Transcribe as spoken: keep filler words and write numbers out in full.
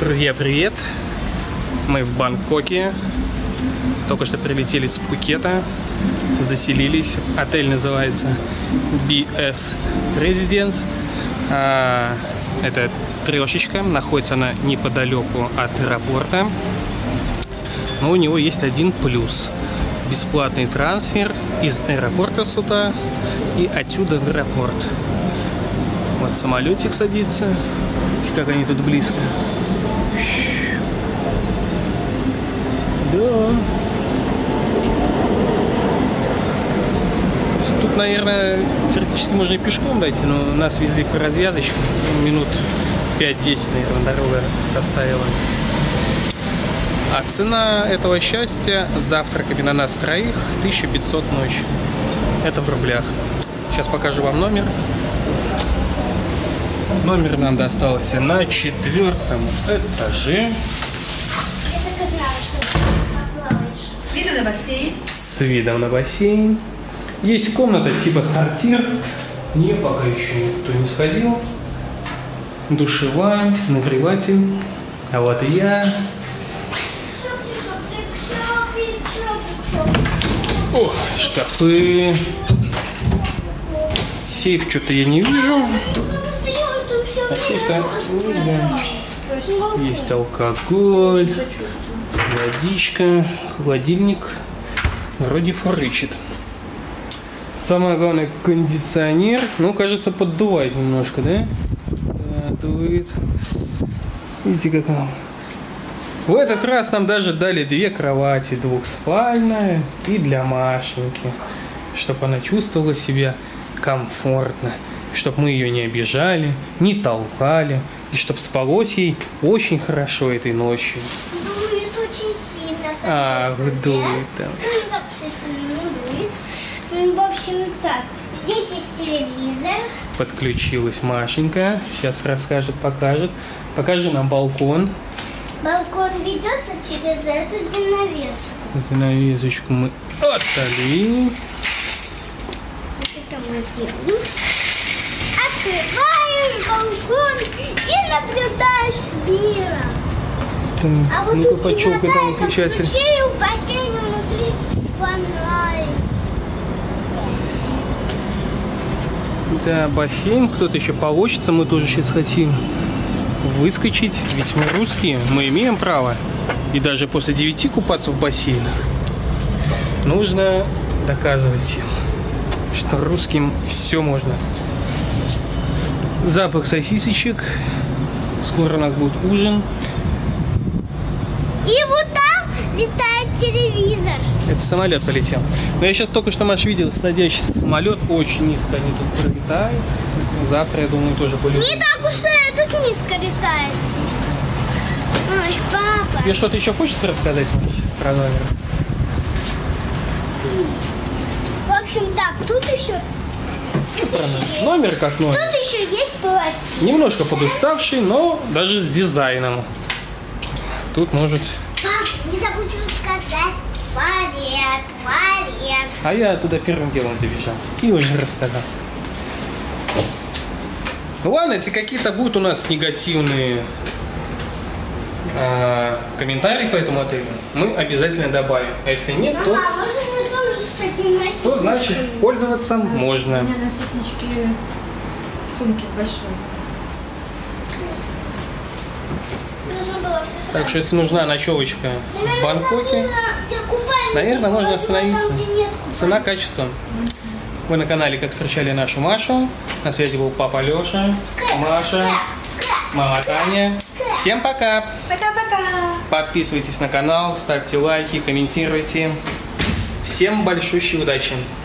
Друзья, привет! Мы в Бангкоке. Только что прилетели с Пхукета. Заселились. Отель называется би эс Residence. А, это трешечка. Находится она неподалеку от аэропорта. Но у него есть один плюс. Бесплатный трансфер из аэропорта сюда и отсюда в аэропорт. Вот самолетик садится. Видите, как они тут близко. Да. Тут, наверное, теоретически можно и пешком дойти, но нас везли по развязочке. Минут пять-десять, наверное, дорога составила. А цена этого счастья с завтраками на нас троих тысяча пятьсот ночь. Это в рублях. Сейчас покажу вам номер. Номер нам достался на четвертом этаже. С видом на бассейн. С видом на бассейн. Есть комната типа сортир. В нее пока еще никто не сходил. Душевая, нагреватель. А вот и я. О, шкафы. Сейф что-то я не вижу. А сейф-то есть алкоголь, водичка, холодильник. Вроде фурычит. Самое главное, кондиционер. Ну, кажется, поддувает немножко, да? Да, дует. Видите, как там. В этот раз нам даже дали две кровати, двухспальная и для Машеньки, чтобы она чувствовала себя комфортно, чтобы мы ее не обижали, не толкали, и чтобы спалось ей очень хорошо этой ночью. Дует очень сильно. А, дует там. Ну, так уж и сильно дует. Ну, в общем, так, здесь есть телевизор. Подключилась Машенька, сейчас расскажет, покажет. Покажи нам балкон. Балкон ведется через эту занавеску. Занавесочку мы отдали. Вот это мы сделаем. Открываешь балкон и наблюдаешь с миром. Так, А вот ну-ка, тут почёлкай там выключатель. включили в бассейне внутри фонарик. Да, бассейн, кто-то еще получится, мы тоже сейчас хотим выскочить, ведь мы русские, мы имеем право, и даже после девяти купаться в бассейнах. Нужно доказывать всем, что русским все можно. Запах сосисочек, скоро у нас будет ужин. И вот там летает телевизор. Это самолет полетел. Но я сейчас только что, Маш, видел садящийся самолет, очень низко они тут пролетают. Завтра, я думаю, тоже полетят. Не так уж и этот низко летает. Ой, папа. Тебе что-то еще хочется рассказать, Маш, про номер? В общем, так, тут еще... Ну, про номер. Номер как номер. Тут еще есть платье. Немножко подуставший, но даже с дизайном. Тут может... Пап, не забудь рассказать. Туалет, туалет. А я туда первым делом забежал и уже рассказал. Ну ладно, если какие-то будут у нас негативные э, комментарии по этому отелю, мы обязательно добавим. А если нет, то, Мама, а можно мы тоже с таким носителем? то значит пользоваться можно. У меня носильнички в сумке большой. Нужно было все сразу. Так что если нужна ночевочка в Бангкоке, Купальник, наверное, можно там, остановиться. где нет Цена, качество. Вы на канале «Как встречали нашу Машу». На связи был папа Леша, Маша, мама Таня. Всем пока! Пока-пока! Подписывайтесь на канал, ставьте лайки, комментируйте. Всем большущей удачи!